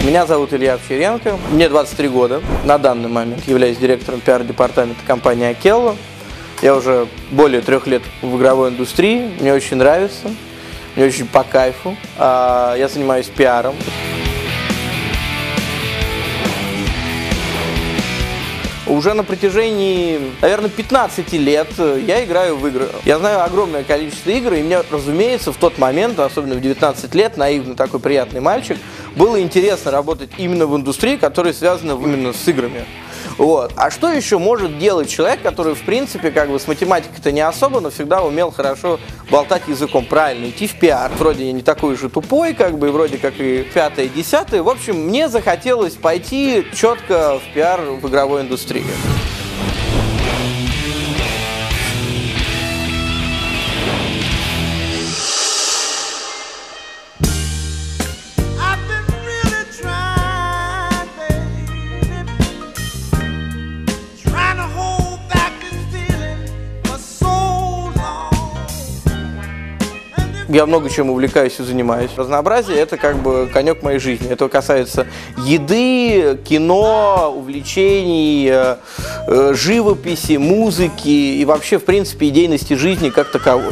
Меня зовут Илья Овчаренко, мне 23 года. На данный момент являюсь директором пиар-департамента компании Акелла. Я уже более 3 лет в игровой индустрии, мне очень нравится, мне очень по кайфу. Я занимаюсь пиаром. Уже на протяжении, наверное, 15 лет я играю в игры. Я знаю огромное количество игр, и мне, разумеется, в тот момент, особенно в 19 лет, наивный такой приятный мальчик, было интересно работать именно в индустрии, которая связана именно с играми. Вот. А что еще может делать человек, который, в принципе, как бы с математикой-то не особо, но всегда умел хорошо болтать языком, правильно, идти в пиар. Вроде я не такой же тупой, как бы, вроде как и 5-е, 10-е. В общем, мне захотелось пойти четко в пиар в игровой индустрии. Я много чем увлекаюсь и занимаюсь. Разнообразие – это как бы конек моей жизни. Это касается еды, кино, увлечений, живописи, музыки и вообще, в принципе, идейности жизни как таковой.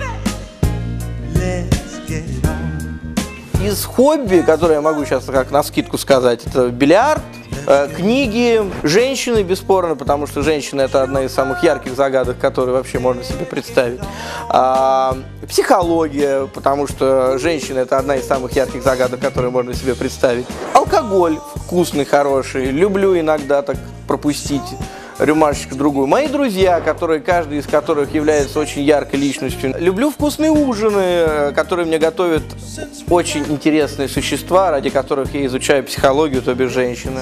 Из хобби, которые я могу сейчас как навскидку сказать, это бильярд, книги, женщины, бесспорно, потому что женщина – это одна из самых ярких загадок, которые вообще можно себе представить. Психология, потому что женщина – это одна из самых ярких загадок, которые можно себе представить. Алкоголь вкусный, хороший, люблю иногда так пропустить рюмашечку другую. Мои друзья, каждый из которых является очень яркой личностью. Люблю вкусные ужины, которые мне готовят очень интересные существа, ради которых я изучаю психологию, то бишь женщины.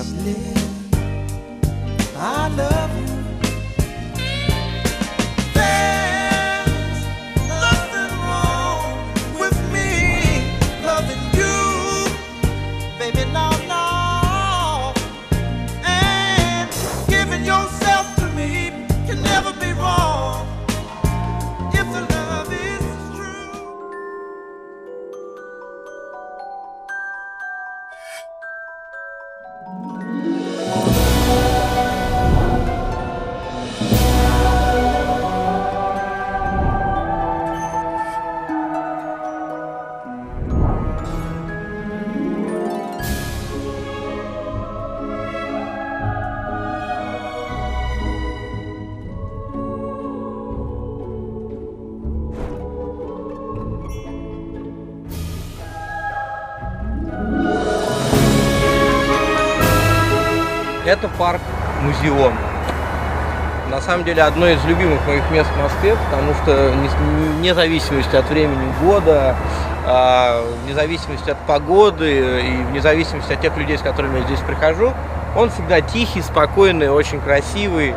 Это парк-музеон. На самом деле, одно из любимых моих мест в Москве, потому что вне зависимости от времени года, вне зависимости от погоды и вне зависимости от тех людей, с которыми я здесь прихожу, он всегда тихий, спокойный, очень красивый.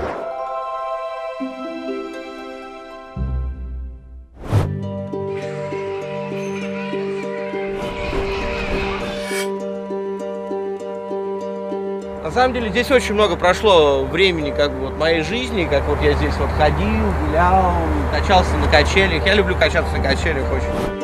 На самом деле здесь очень много прошло времени как бы вот моей жизни, как вот я здесь вот ходил, гулял, качался на качелях. Я люблю качаться на качелях очень.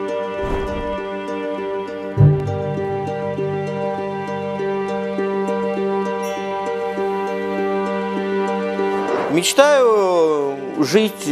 Мечтаю жить.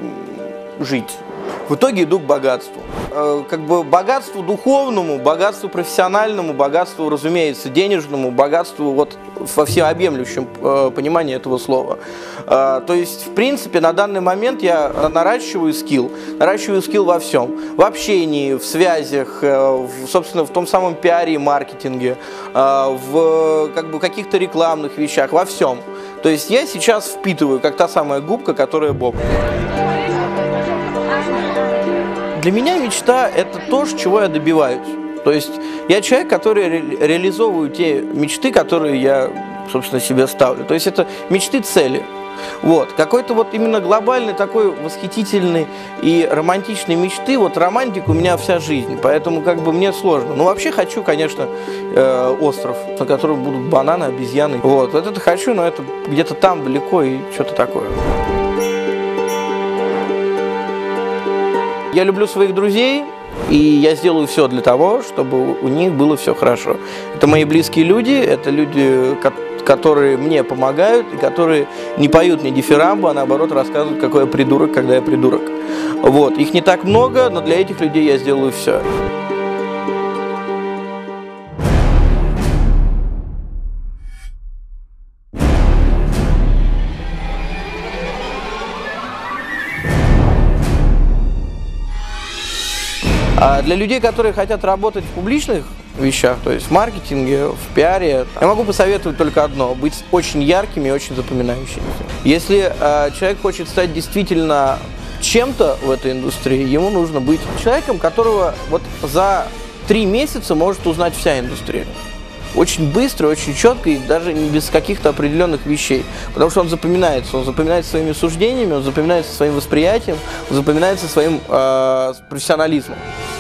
В итоге иду к богатству. Как бы богатству духовному, богатству профессиональному, богатству, разумеется, денежному, богатству вот во всеобъемлющем понимании этого слова. То есть, в принципе, на данный момент я наращиваю скилл во всем. В общении, в связях, собственно, в том самом пиаре и маркетинге, в как бы каких-то рекламных вещах, во всем. То есть я сейчас впитываю, как та самая губка, которая боб. Для меня мечта – это то, чего я добиваюсь. То есть я человек, который реализовывает те мечты, которые я, собственно, себе ставлю. То есть это мечты, цели. Вот. Какой-то вот именно глобальный такой восхитительный и романтичной мечты, вот романтик у меня вся жизнь, поэтому как бы мне сложно. Ну вообще хочу, конечно, остров, на котором будут бананы, обезьяны. Вот это хочу, но это где-то там далеко и что-то такое. Я люблю своих друзей, И я сделаю все для того, чтобы у них было все хорошо. Это мои близкие люди, это люди, которые мне помогают, и которые не поют мне дифирамбы, а наоборот рассказывают, какой я придурок, когда я придурок. Вот. Их не так много, но для этих людей я сделаю все. А для людей, которые хотят работать в публичных вещах, то есть в маркетинге, в пиаре, я могу посоветовать только одно – быть очень яркими и очень запоминающимися. Если человек хочет стать действительно чем-то в этой индустрии, ему нужно быть человеком, которого вот за 3 месяца может узнать вся индустрия. Очень быстро, очень четко и даже не без каких-то определенных вещей. Потому что он запоминается своими суждениями, он запоминается своим восприятием, он запоминается своим профессионализмом.